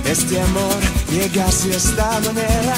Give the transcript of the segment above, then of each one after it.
Este amor llega así esta manera.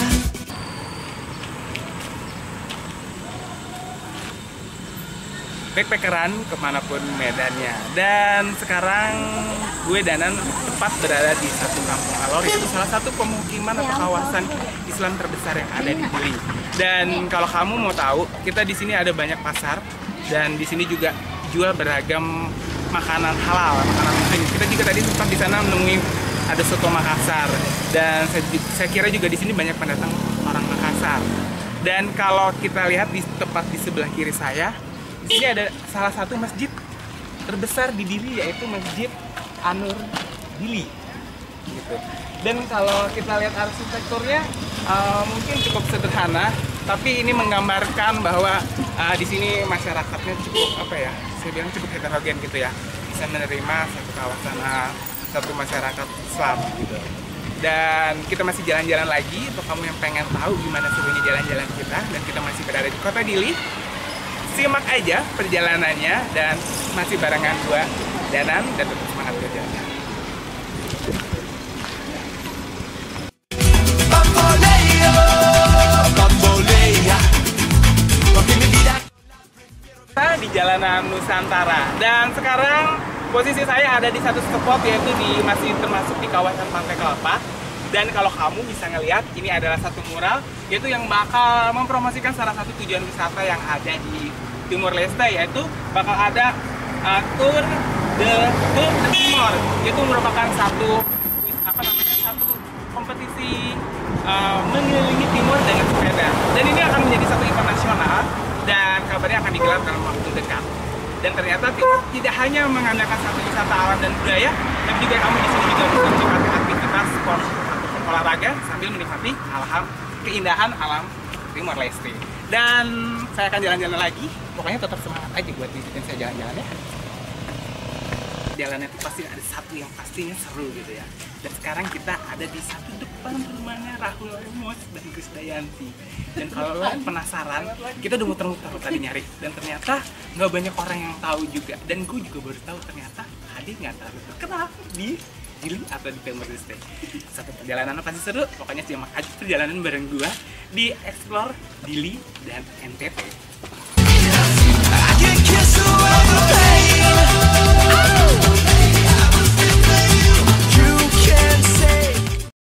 Backpackeran kemanapun medannya. Dan sekarang gue Danan tepat berada di satu kampung alor, yaitu salah satu pemukiman atau kawasan Islam terbesar yang ada di Dili. Dan kalau kamu mau tahu, kita di sini ada banyak pasar dan di sini juga jual beragam makanan halal, makanan muslim. Kita juga tadi sempat di sana menemui ada soto Makassar, dan saya kira juga di sini banyak pendatang orang Makassar. Dan kalau kita lihat di tepat di sebelah kiri saya, di sini ada salah satu masjid terbesar di Dili, yaitu Masjid An-Nur Dili. Gitu. Dan kalau kita lihat arsitekturnya mungkin cukup sederhana, tapi ini menggambarkan bahwa di sini masyarakatnya cukup saya bilang cukup heterogen gitu ya, bisa menerima satu kawasan satu masyarakat Islam gitu. Dan kita masih jalan-jalan lagi. Untuk kamu yang pengen tahu gimana serunya jalan-jalan kita, dan kita masih berada di kota Dili, simak aja perjalanannya, dan masih barengan gua Danan, dan tetap semangat berjalan. Kita di jalanan Nusantara, dan sekarang posisi saya ada di satu spot, yaitu masih termasuk di kawasan Pantai Kelapa. Dan kalau kamu bisa ngelihat, ini adalah satu mural, yaitu yang bakal mempromosikan salah satu tujuan wisata yang ada di Timur Leste, yaitu bakal ada Tour de Timor, yaitu merupakan satu kompetisi mengelilingi timur dengan sepeda. Dan ini akan menjadi satu event nasional, dan kabarnya akan digelar dalam waktu dekat. Dan ternyata tidak hanya mengandalkan satu wisata alam dan budaya, tapi juga kamu di sini juga bisa menikmati aktivitas sport ataupun olahraga sambil menikmati keindahan alam Timor Leste. Dan saya akan jalan-jalan lagi. Pokoknya tetap semangat aja buat ngikutin saya jalan-jalan ya. Jalannya itu pasti ada satu yang pastinya seru gitu ya. Dan sekarang kita ada di satu depan rumahnya Rahul Remos dan Krisdayanti. Dan kalau lo penasaran, kita udah muter-muter tadi nyari, dan ternyata nggak banyak orang yang tahu juga. Dan gue juga baru tahu ternyata Ade nggak terlalu terkenal di Dili atau di Timor Leste. Satu perjalanan pasti seru. Pokoknya simak aja perjalanan bareng gue di Explore Dili dan NTT.